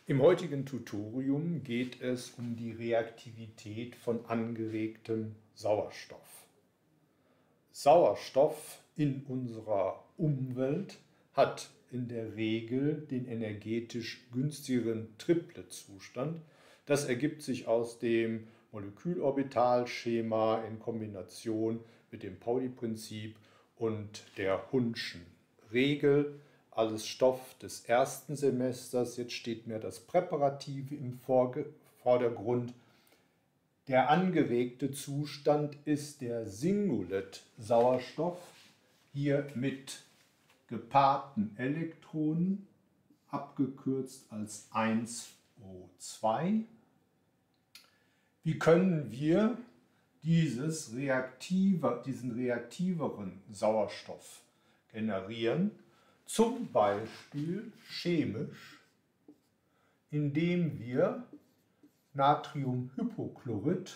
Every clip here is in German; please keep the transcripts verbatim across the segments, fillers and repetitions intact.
Im heutigen Tutorium geht es um die Reaktivität von angeregtem Sauerstoff. Sauerstoff in unserer Umwelt hat in der Regel den energetisch günstigeren Triplet-Zustand. Das ergibt sich aus dem Molekülorbitalschema in Kombination mit dem Pauli-Prinzip und der Hundschen Regel. Alles Stoff des ersten Semesters. Jetzt steht mir das Präparative im Vordergrund. Der angeregte Zustand ist der Singlet-Sauerstoff, hier mit gepaarten Elektronen, abgekürzt als eins O zwei. Wie können wir dieses reaktive, diesen reaktiveren Sauerstoff generieren? Zum Beispiel chemisch, indem wir Natriumhypochlorid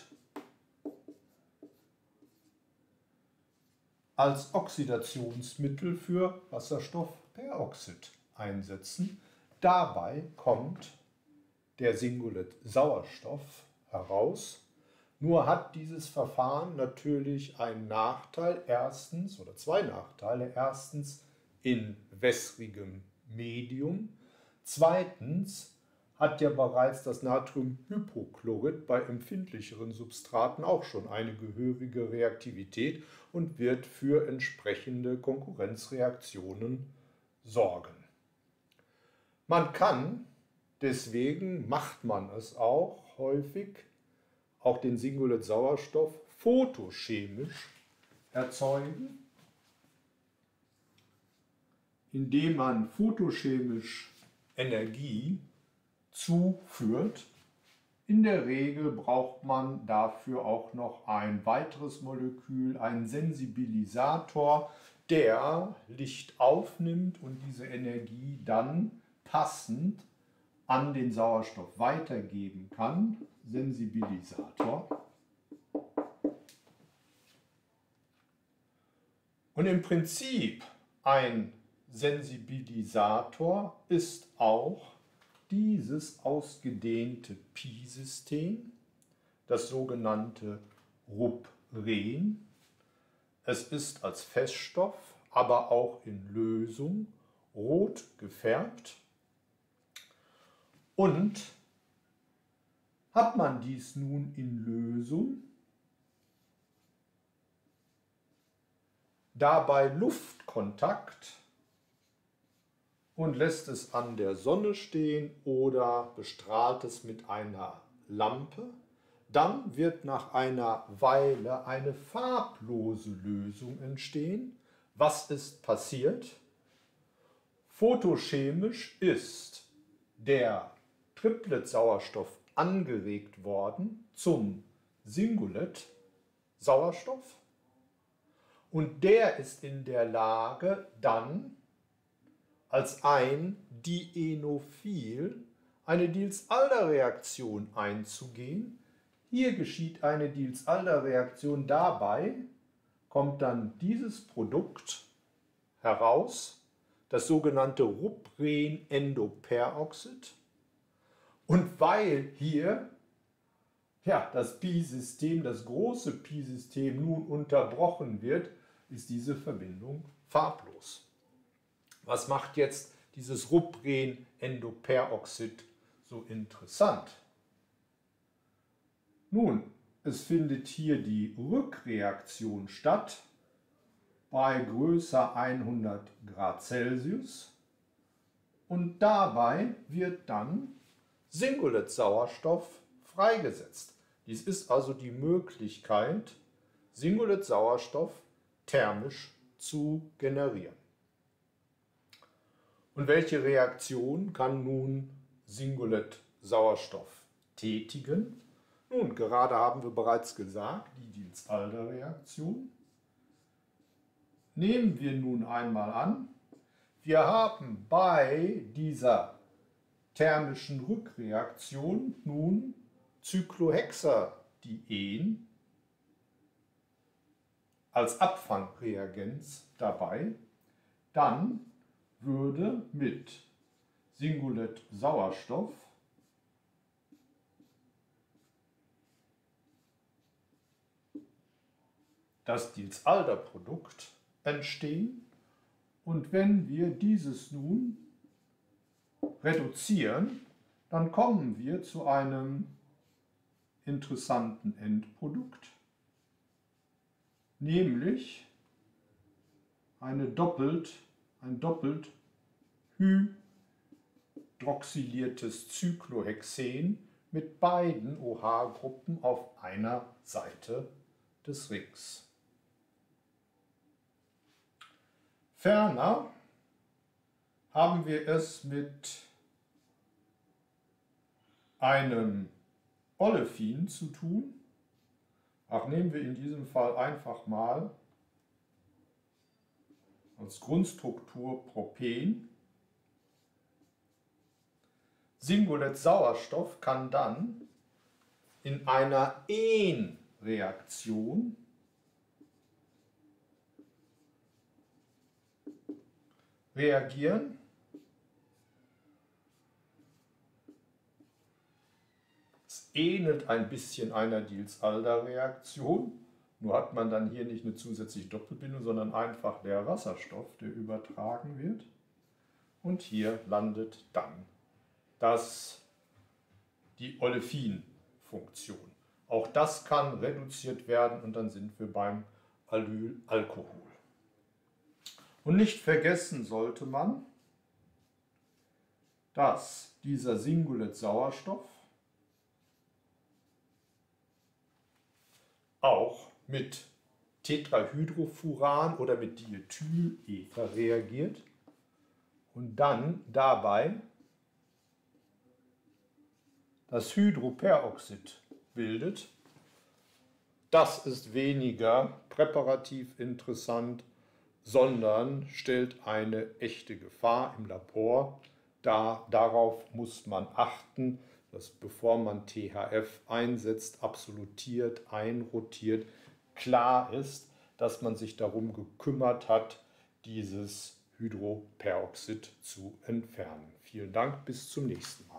als Oxidationsmittel für Wasserstoffperoxid einsetzen. Dabei kommt der Singlet-Sauerstoff heraus. Nur hat dieses Verfahren natürlich einen Nachteil, erstens, oder zwei Nachteile. Erstens, in wässrigem Medium. Zweitens hat ja bereits das Natriumhypochlorid bei empfindlicheren Substraten auch schon eine gehörige Reaktivität und wird für entsprechende Konkurrenzreaktionen sorgen. Man kann, deswegen macht man es auch häufig, auch den Singlet-Sauerstoff photochemisch erzeugen, indem man photochemisch Energie zuführt. In der Regel braucht man dafür auch noch ein weiteres Molekül, einen Sensibilisator, der Licht aufnimmt und diese Energie dann passend an den Sauerstoff weitergeben kann. Sensibilisator. Und im Prinzip ein Sensibilisator ist auch dieses ausgedehnte Pi-System, das sogenannte Rupren. Es ist als Feststoff, aber auch in Lösung rot gefärbt. Und hat man dies nun in Lösung, dabei Luftkontakt und lässt es an der Sonne stehen oder bestrahlt es mit einer Lampe, dann wird nach einer Weile eine farblose Lösung entstehen. Was ist passiert? Photochemisch ist der Triplet-Sauerstoff angeregt worden zum Singlet-Sauerstoff und der ist in der Lage, dann als ein Dienophil eine Diels-Alder-Reaktion einzugehen. Hier geschieht eine Diels-Alder-Reaktion, dabei kommt dann dieses Produkt heraus, das sogenannte Rupren-Endoperoxid. Und weil hier ja, das Pi-System, das große Pi-System nun unterbrochen wird, ist diese Verbindung farblos. Was macht jetzt dieses Rupren-Endoperoxid so interessant? Nun, es findet hier die Rückreaktion statt bei größer hundert Grad Celsius und dabei wird dann Singlet-Sauerstoff freigesetzt. Dies ist also die Möglichkeit, Singlet-Sauerstoff thermisch zu generieren. Und welche Reaktion kann nun Singlet-Sauerstoff tätigen? Nun, gerade haben wir bereits gesagt, die Diels-Alder-Reaktion. Nehmen wir nun einmal an, wir haben bei dieser thermischen Rückreaktion nun Cyclohexadien als Abfangreagenz dabei, dann würde mit Singlet-Sauerstoff das Diels-Alder-Produkt entstehen. Und wenn wir dieses nun reduzieren, dann kommen wir zu einem interessanten Endprodukt, nämlich eine doppelt, ein doppelt hydroxyliertes Cyclohexen mit beiden OH-Gruppen auf einer Seite des Rings. Ferner haben wir es mit einem Olefin zu tun. Ach, nehmen wir in diesem Fall einfach mal als Grundstruktur Propen. Singulett Sauerstoff kann dann in einer En-Reaktion reagieren. Es ähnelt ein bisschen einer Diels-Alder-Reaktion, nur hat man dann hier nicht eine zusätzliche Doppelbindung, sondern einfach der Wasserstoff, der übertragen wird. Und hier landet dann das, die Olefin-Funktion. Auch das kann reduziert werden und dann sind wir beim Allylalkohol. Und nicht vergessen sollte man, dass dieser Singulett-Sauerstoff auch mit Tetrahydrofuran oder mit Diethylether reagiert und dann dabei das Hydroperoxid bildet. Das ist weniger präparativ interessant, sondern stellt eine echte Gefahr im Labor dar. Darauf muss man achten, dass bevor man T H F einsetzt, absolutiert, einrotiert, klar ist, dass man sich darum gekümmert hat, dieses Hydroperoxid zu entfernen. Vielen Dank, bis zum nächsten Mal.